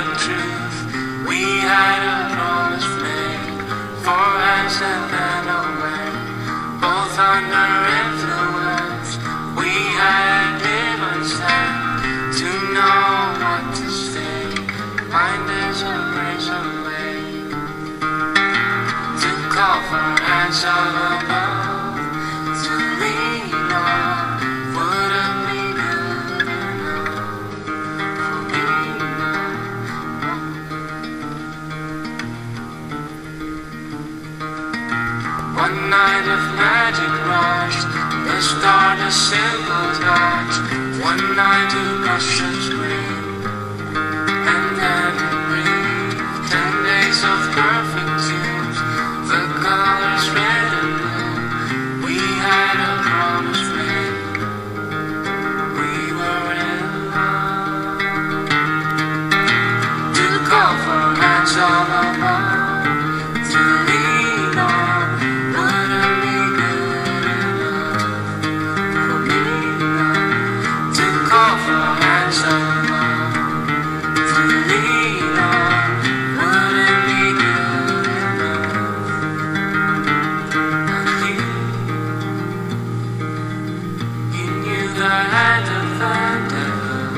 truth. We had a promise made, for hands and then away. Both under influence, we had given stand to know what to say. Mind is a razor blade to call for hands of above, to lean on. Wouldn't be good enough for me now. One night of magic rushed, the start a simple touch. One night to brush and scream, and then breathe. 10 days of perfect tunes, the colors red and blue. We had a promise made, we were in love. To call for hands all above, to lean on. Wouldn't be good enough for me now. To call for hands all above, to lean on. Wouldn't be good enough. And you knew the hand of the devil,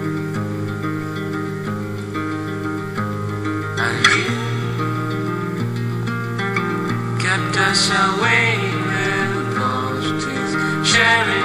and you kept us away with those teeth, sharing